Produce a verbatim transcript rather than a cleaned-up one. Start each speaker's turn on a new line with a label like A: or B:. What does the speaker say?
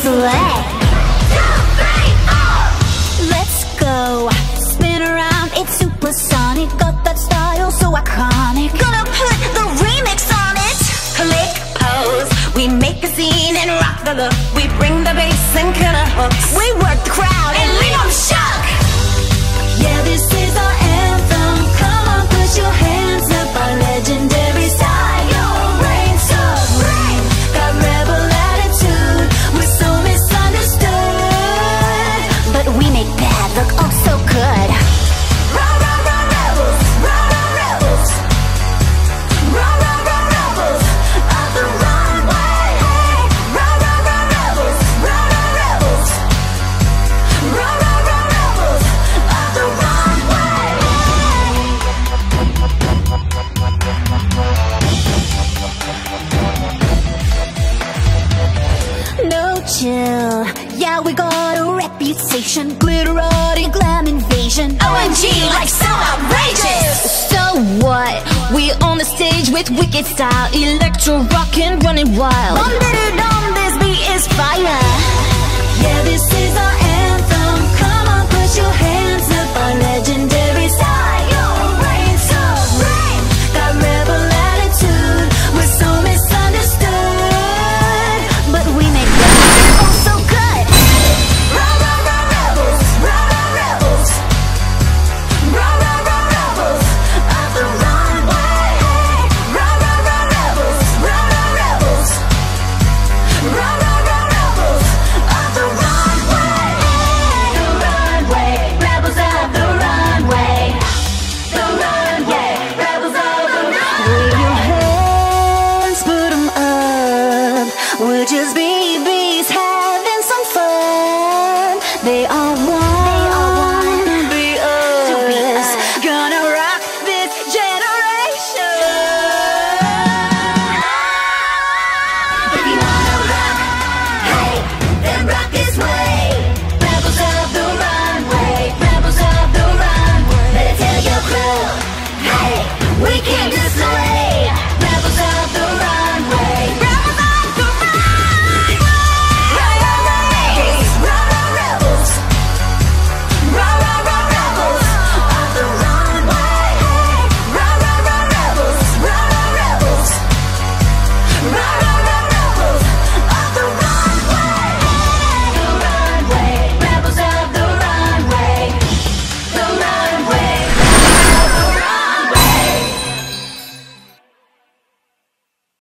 A: sway. Two, three, four. Let's go. Spin around, it's supersonic. Got that style so iconic. Gonna put the remix on it. Click, pose. We make a scene and rock the look. We bring the bass and killer hooks. We work the crowd and leave them shook. Yeah, this is our anthem. Come on, put your hands up. Our legendary style reigns supreme. Got rebel attitude. We're so misunderstood, but we make bad look oh so good. Rah, rah, rah, rebels. Rah, rah, rebels. Rah, rah, rah, rebels of the runway. Rah, rah, rah, rebels. Rah, rah, rebels. Rah, rah, rah, rebels of the runway. No chill, yeah, we got a reputation. Glitterati glam invasion. O M G, like so outrageous. So what? We on the stage with wicked style. Electro rockin', running wild. Bum did on this beat is fire. Yeah, this is our anthem. Come on, put your hands up. Our legendary style reigns supreme. Got rebel attitude. We're so misunderstood, but we make that oh so good. Rah, rah, rah, rebels. Rah, rah, rebels. Rah, rah, rah, rebels of the runway. Rah, rah, rah, rebels. Rah, rah, rebels. Rah, rah, rah, rebels of the runway. The runway, rebels of the runway. The runway, rebels of the runway. Wave your hands, put 'em up. We're just babies having some fun. They are